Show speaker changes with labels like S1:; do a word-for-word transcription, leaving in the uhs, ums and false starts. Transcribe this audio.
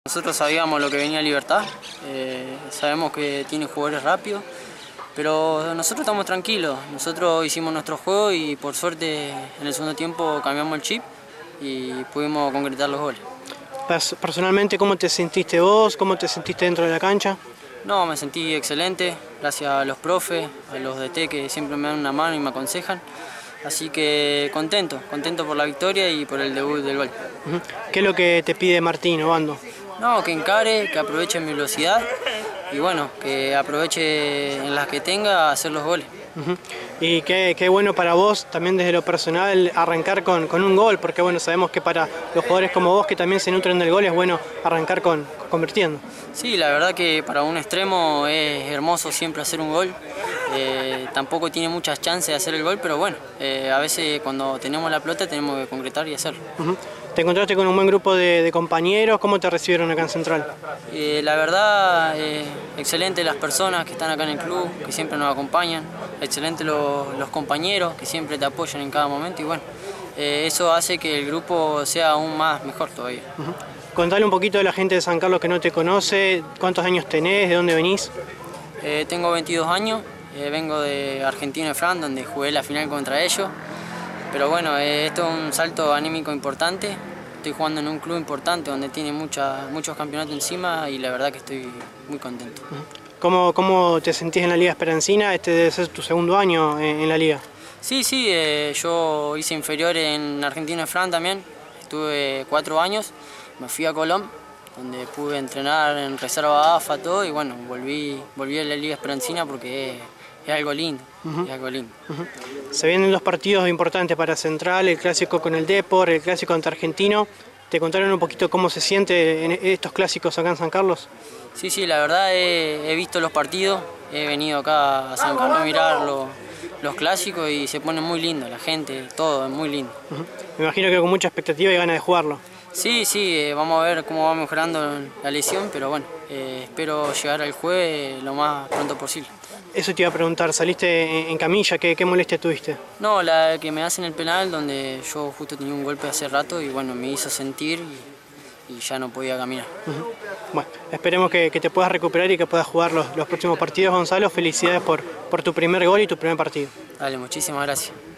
S1: Nosotros sabíamos lo que venía Libertad, eh, sabemos que tiene jugadores rápidos, pero nosotros estamos tranquilos. Nosotros hicimos nuestro juego y por suerte en el segundo tiempo cambiamos el chip y pudimos concretar los goles.
S2: Personalmente, ¿cómo te sentiste vos? ¿Cómo te sentiste dentro de la cancha?
S1: No, me sentí excelente, gracias a los profes, a los D T que siempre me dan una mano y me aconsejan. Así que contento, contento por la victoria y por el debut del gol.
S2: ¿Qué es lo que te pide Martín Obando?
S1: No, que encare, que aproveche mi velocidad y bueno, que aproveche en las que tenga a hacer los goles.
S2: Uh-huh. Y qué, qué bueno para vos, también desde lo personal, arrancar con, con un gol, porque bueno, sabemos que para los jugadores como vos que también se nutren del gol es bueno arrancar con, convirtiendo.
S1: Sí, la verdad que para un extremo es hermoso siempre hacer un gol. Eh, tampoco tiene muchas chances de hacer el gol, pero bueno, eh, a veces cuando tenemos la pelota tenemos que concretar y hacerlo.
S2: Uh-huh. ¿Te encontraste con un buen grupo de, de compañeros? ¿Cómo te recibieron acá en Central?
S1: Eh, la verdad, eh, excelente las personas que están acá en el club, que siempre nos acompañan, excelente los, los compañeros que siempre te apoyan en cada momento y bueno, eh, eso hace que el grupo sea aún más mejor todavía.
S2: Uh-huh. Contale un poquito a la gente de San Carlos que no te conoce, ¿cuántos años tenés? ¿De dónde venís?
S1: Eh, tengo veintidós años, eh, vengo de Argentino Fran, donde jugué la final contra ellos. Pero bueno, eh, esto es un salto anímico importante. Estoy jugando en un club importante donde tiene mucha, muchos campeonatos encima y la verdad que estoy muy contento.
S2: ¿Cómo, cómo te sentís en la Liga Esperancina? Este debe ser tu segundo año en, en la Liga.
S1: Sí, sí, eh, yo hice inferior en Argentino Fran también. Estuve cuatro años, me fui a Colón, donde pude entrenar en reserva A F A, todo, y bueno, volví, volví a la Liga Esperancina porque es, es algo lindo. Uh-huh. Es algo lindo.
S2: Uh-huh. Se vienen dos partidos importantes para Central, el clásico con el Depor, el clásico ante Argentino. ¿Te contaron un poquito cómo se siente en estos clásicos acá en San Carlos?
S1: Sí, sí, la verdad he, he visto los partidos, he venido acá a San Carlos a mirar los, los clásicos y se pone muy lindo, la gente, todo es muy lindo.
S2: Uh-huh. Me imagino que con mucha expectativa y ganas de jugarlo.
S1: Sí, sí, eh, vamos a ver cómo va mejorando la lesión, pero bueno, eh, espero llegar al jueves lo más pronto posible.
S2: Eso te iba a preguntar, ¿saliste en camilla? ¿Qué, qué molestia tuviste?
S1: No, la que me hacen el penal, donde yo justo tenía un golpe hace rato y bueno, me hizo sentir y, y ya no podía caminar.
S2: Uh-huh. Bueno, esperemos que, que te puedas recuperar y que puedas jugar los, los próximos partidos, Gonzalo. Felicidades por, por tu primer gol y tu primer partido.
S1: Dale, muchísimas gracias.